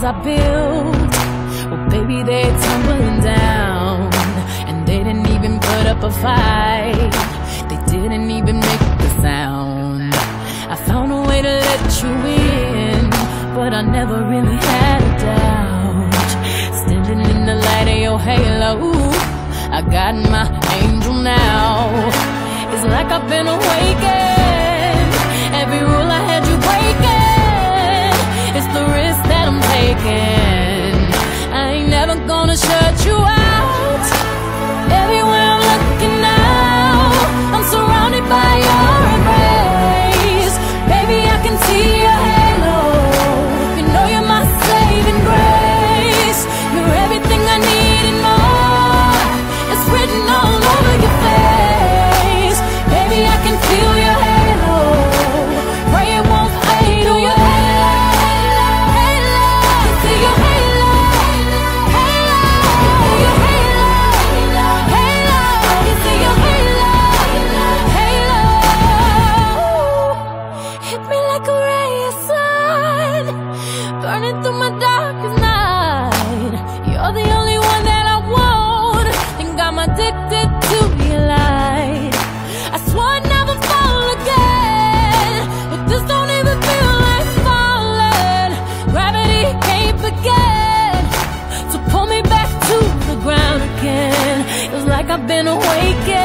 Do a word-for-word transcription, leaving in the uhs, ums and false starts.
I built, well baby they're tumbling down. And they didn't even put up a fight, they didn't even make the sound. I found a way to let you in, but I never really had a doubt. Standing in the light of your halo, I got my angel now. It's like I've been awakened, every rule I had you breaking. It's the risk that I'm taking, I ain't never gonna shut you out. Everywhere I'm looking now, I'm surrounded by your embrace. Baby, I can see your halo, you know you're my saving grace. You're everything I need and more, it's written all over your face. Baby, I can feel your halo, pray it won't fade. Do your halo, halo, see your halo, halo, see your halo, halo, see your halo, halo. Hit me like a ray of sun, burning through my darkest night. You're the only one that I want, think I'm addicted to your light. I swore I'd never fall again, but this don't even feel like falling. Gravity can't begin to pull me back to the ground again. It's like I've been awakened.